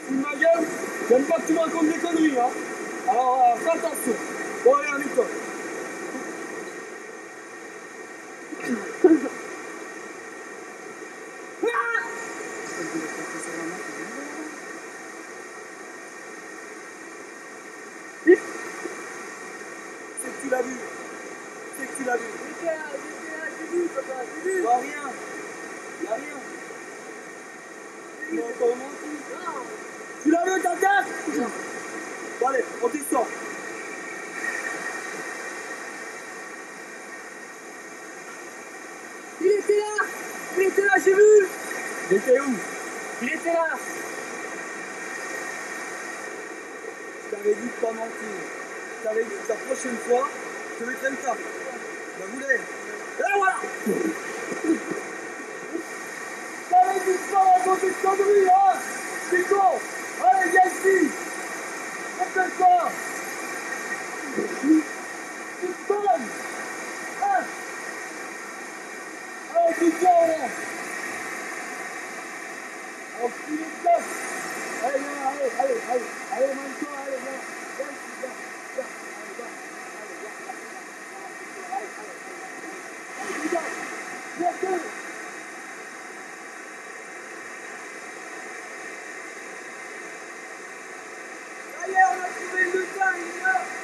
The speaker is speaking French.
fous de ma gueule. J'aime pas que tu me racontes des conneries, hein. Alors, fais attention. Bon, allez, amuse-toi. C'est que tu l'as vu. C'est que tu l'as vu. J'ai vu, papa, j'ai vu. Y'a rien. Y'a rien. Tu m'as encore menti. Non. Tu l'as vu, ta tête? Non. Bon, allez, on descend. Il était là. Il était là, j'ai vu. Il était où? Il était là. Je t'avais dit de pas mentir. Je t'avais dit que la prochaine fois, je te mettrai une tarte. Ben, vous l'avez. Et voilà! Je t'avais dit de pas raconter de conneries, hein? C'est con! Allez, viens ici! Fais-toi! Tu te donnes! Hein? Allez, tu te donnes, là! On se fout les gosses! Allez, viens, allez, mange-toi, allez, viens! Viens ici, viens! Viens! Allez, viens! Allez, viens! Viens, viens! Ça y est, on a trouvé le lutin, il est là!